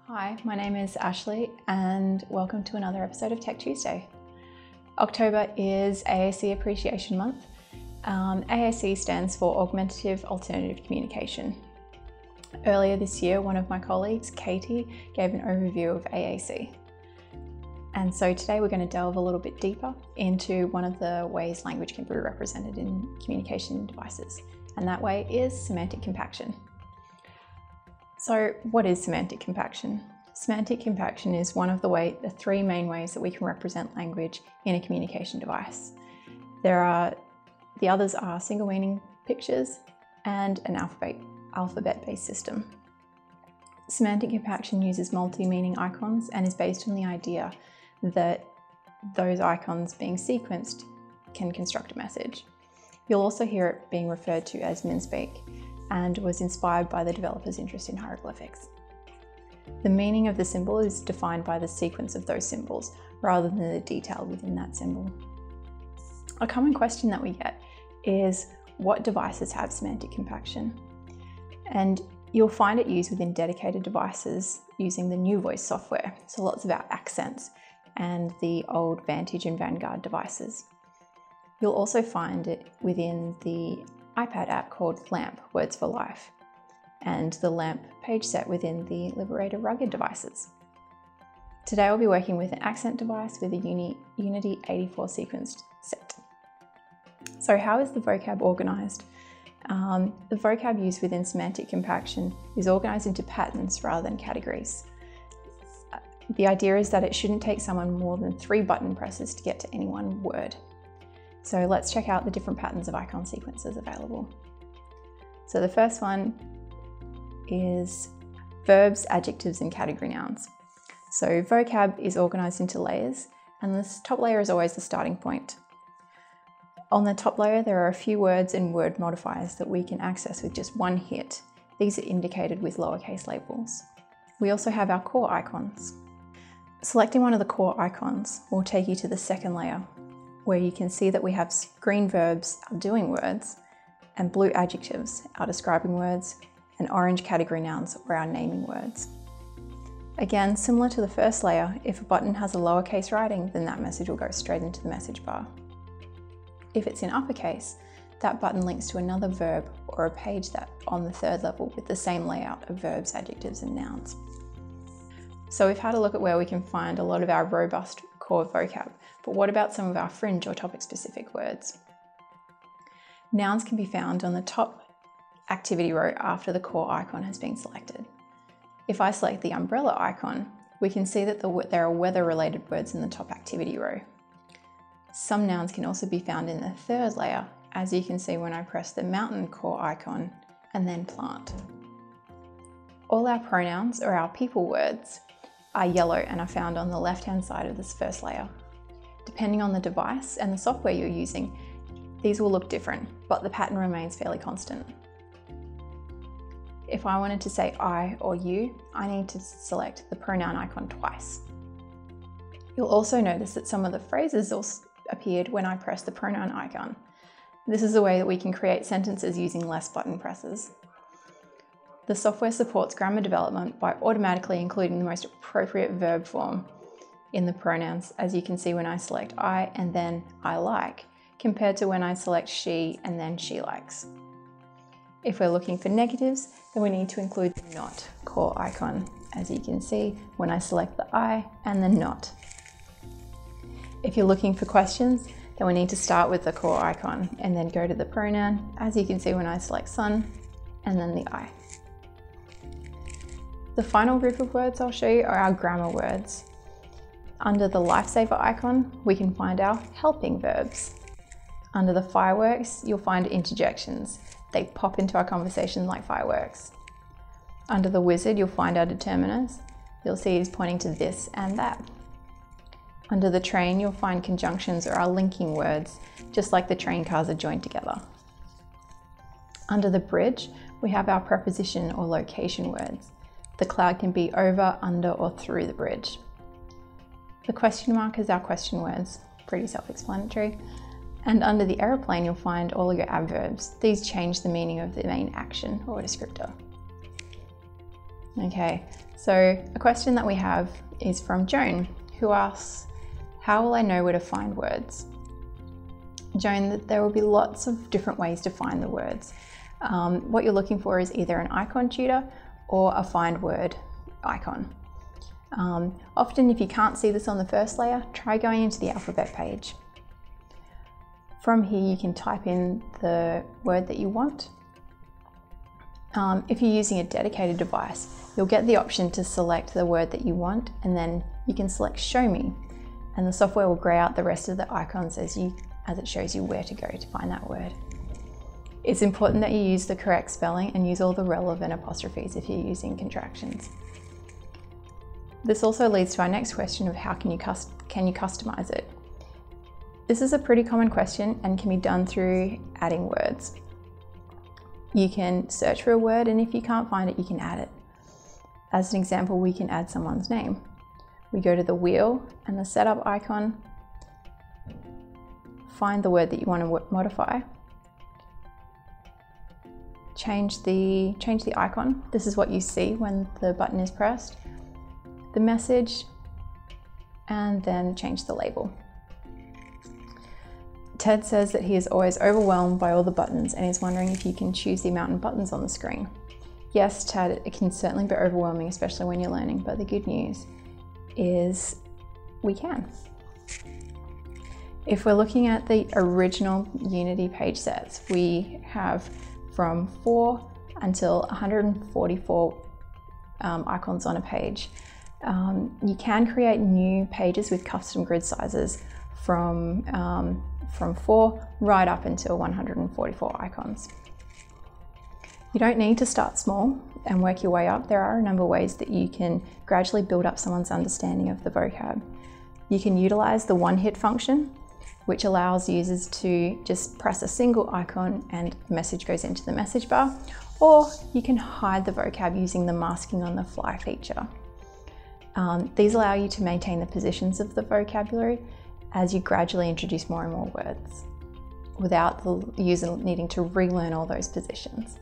Hi, my name is Ashley and welcome to another episode of Tech Tuesday. October is AAC Appreciation Month. AAC stands for Augmentive and Alternative Communication. Earlier this year, one of my colleagues, Katie, gave an overview of AAC. And so today we're going to delve a little bit deeper into one of the ways language can be represented in communication devices. And that way is semantic compaction. So what is semantic compaction? Semantic compaction is one of the three main ways that we can represent language in a communication device. The others are single meaning pictures and an alphabet-based system. Semantic compaction uses multi-meaning icons and is based on the idea that those icons being sequenced can construct a message. You'll also hear it being referred to as MinSpeak, and was inspired by the developer's interest in hieroglyphics. The meaning of the symbol is defined by the sequence of those symbols rather than the detail within that symbol. A common question that we get is, what devices have semantic compaction? And you'll find it used within dedicated devices using the new voice software, so lots of our accents and the old Vantage and Vanguard devices. You'll also find it within the iPad app called LAMP, Words for Life, and the LAMP page set within the Liberator Rugged devices. Today I'll be working with an accent device with a Unity 84 sequenced set. So how is the vocab organised? The vocab used within semantic compaction is organised into patterns rather than categories. The idea is that it shouldn't take someone more than 3 button presses to get to any one word. So let's check out the different patterns of icon sequences available. So the first one is verbs, adjectives, and category nouns. So vocab is organised into layers, and this top layer is always the starting point. On the top layer, there are a few words and word modifiers that we can access with just one hit. These are indicated with lowercase labels. We also have our core icons. Selecting one of the core icons will take you to the second layer, where you can see that we have green verbs, our doing words, and blue adjectives, our describing words, and orange category nouns, or our naming words. Again, similar to the first layer, if a button has a lowercase writing, then that message will go straight into the message bar. If it's in uppercase, that button links to another verb or a page that on the third level with the same layout of verbs, adjectives, and nouns. So we've had a look at where we can find a lot of our robust core vocab, but what about some of our fringe or topic-specific words? Nouns can be found on the top activity row after the core icon has been selected. If I select the umbrella icon, we can see that there are weather-related words in the top activity row. Some nouns can also be found in the third layer, as you can see when I press the mountain core icon and then plant. All our pronouns, or our people words, are yellow and are found on the left-hand side of this first layer. Depending on the device and the software you're using, these will look different, but the pattern remains fairly constant. If I wanted to say I or you, I need to select the pronoun icon twice. You'll also notice that some of the phrases also appeared when I pressed the pronoun icon. This is a way that we can create sentences using less button presses. The software supports grammar development by automatically including the most appropriate verb form in the pronouns, as you can see when I select I and then I like, compared to when I select she and then she likes. If we're looking for negatives, then we need to include the not core icon, as you can see when I select the I and the not. If you're looking for questions, then we need to start with the core icon and then go to the pronoun, as you can see when I select son and then the I. The final group of words I'll show you are our grammar words. Under the lifesaver icon, we can find our helping verbs. Under the fireworks, you'll find interjections. They pop into our conversation like fireworks. Under the wizard, you'll find our determiners. You'll see he's pointing to this and that. Under the train, you'll find conjunctions, or our linking words, just like the train cars are joined together. Under the bridge, we have our preposition or location words. The cloud can be over, under, or through the bridge. The question mark is our question words, pretty self-explanatory. And under the aeroplane, you'll find all of your adverbs. These change the meaning of the main action or descriptor. Okay, so a question that we have is from Joan, who asks, how will I know where to find words? Joan, there will be lots of different ways to find the words. What you're looking for is either an icon tutor or a find word icon. Often if you can't see this on the first layer, try going into the alphabet page. From here you can type in the word that you want. If you're using a dedicated device, you'll get the option to select the word that you want, and then you can select Show Me, and the software will grey out the rest of the icons as it shows you where to go to find that word. It's important that you use the correct spelling and use all the relevant apostrophes if you're using contractions. This also leads to our next question of how can you customize it? This is a pretty common question and can be done through adding words. You can search for a word, and if you can't find it, you can add it. As an example, we can add someone's name. We go to the wheel and the setup icon, find the word that you want to modify, change the icon. This is what you see when the button is pressed, the message, and then change the label. Ted says that he is always overwhelmed by all the buttons and is wondering if you can choose the amount of buttons on the screen. Yes, Ted, it can certainly be overwhelming, especially when you're learning, but the good news is we can. If we're looking at the original Unity page sets, we have from 4 until 144 icons on a page. You can create new pages with custom grid sizes from 4 right up until 144 icons. You don't need to start small and work your way up. There are a number of ways that you can gradually build up someone's understanding of the vocab. You can utilize the one-hit function, which allows users to just press a single icon and the message goes into the message bar, or you can hide the vocab using the masking on the fly feature. These allow you to maintain the positions of the vocabulary as you gradually introduce more and more words without the user needing to relearn all those positions.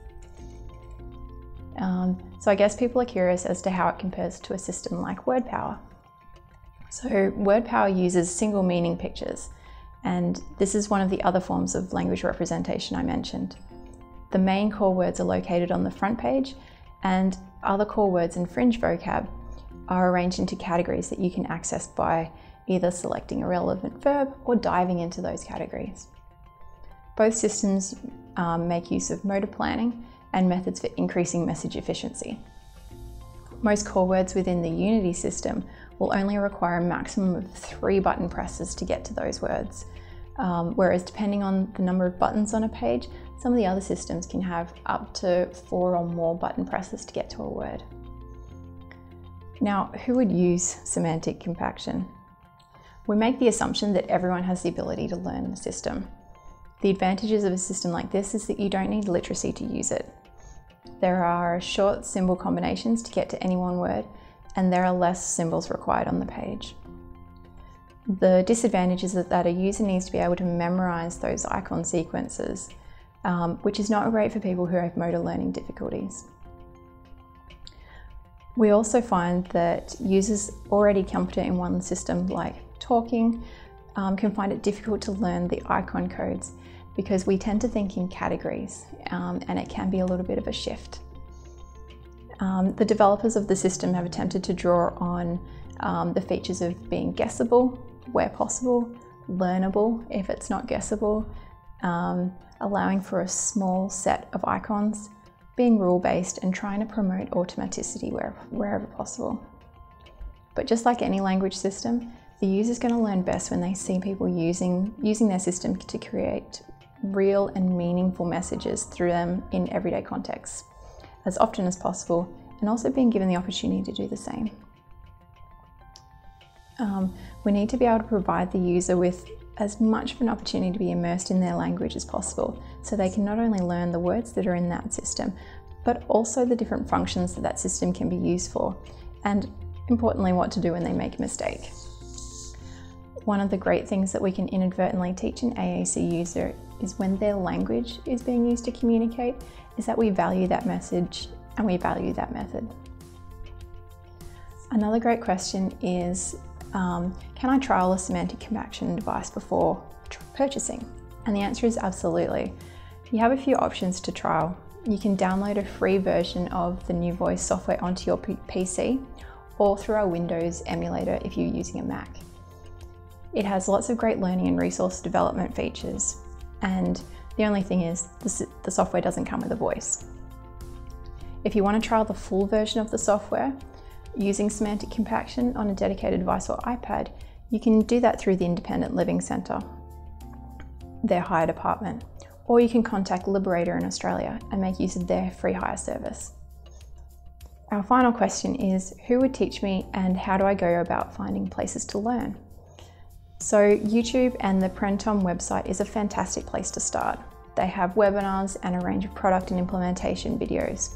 So I guess people are curious as to how it compares to a system like WordPower. So WordPower uses single meaning pictures, and this is one of the other forms of language representation I mentioned. The main core words are located on the front page, and other core words and fringe vocab are arranged into categories that you can access by either selecting a relevant verb or diving into those categories. Both systems make use of mode planning and methods for increasing message efficiency. Most core words within the Unity system will only require a maximum of 3 button presses to get to those words, whereas depending on the number of buttons on a page, some of the other systems can have up to 4 or more button presses to get to a word. Now, who would use semantic compaction? We make the assumption that everyone has the ability to learn the system. The advantages of a system like this is that you don't need literacy to use it. There are short symbol combinations to get to any one word, and there are less symbols required on the page. The disadvantage is that a user needs to be able to memorize those icon sequences, which is not great for people who have motor learning difficulties. We also find that users already competent in one system, like talking, can find it difficult to learn the icon codes because we tend to think in categories, and it can be a little bit of a shift. The developers of the system have attempted to draw on the features of being guessable where possible, learnable if it's not guessable, allowing for a small set of icons, being rule-based, and trying to promote automaticity wherever possible. But just like any language system, the user's going to learn best when they see people using their system to create real and meaningful messages through them in everyday contexts as often as possible, and also being given the opportunity to do the same. We need to be able to provide the user with as much of an opportunity to be immersed in their language as possible, so they can not only learn the words that are in that system, but also the different functions that that system can be used for, and importantly, what to do when they make a mistake. One of the great things that we can inadvertently teach an AAC user is when their language is being used to communicate, is that we value that message and we value that method. Another great question is, can I trial a semantic compaction device before purchasing? And the answer is absolutely. You have a few options to trial. You can download a free version of the New Voice software onto your PC, or through our Windows emulator if you're using a Mac. It has lots of great learning and resource development features, and the only thing is the software doesn't come with a voice. If you want to trial the full version of the software using semantic compaction on a dedicated device or iPad, you can do that through the Independent Living Centre, their hire department, or you can contact Liberator in Australia and make use of their free hire service. Our final question is, who would teach me and how do I go about finding places to learn? So YouTube and the Prentom website is a fantastic place to start. They have webinars and a range of product and implementation videos.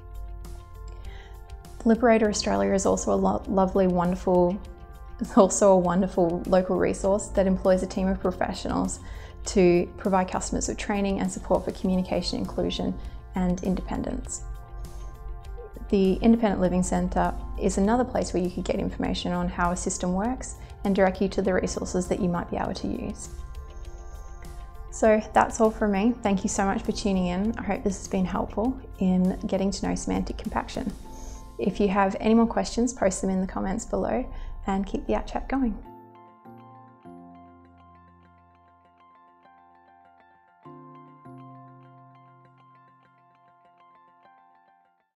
Liberator Australia is also a wonderful local resource that employs a team of professionals to provide customers with training and support for communication, inclusion, and independence. The Independent Living Centre is another place where you could get information on how a system works and direct you to the resources that you might be able to use. So that's all from me. Thank you so much for tuning in. I hope this has been helpful in getting to know semantic compaction. If you have any more questions, post them in the comments below and keep the chat going.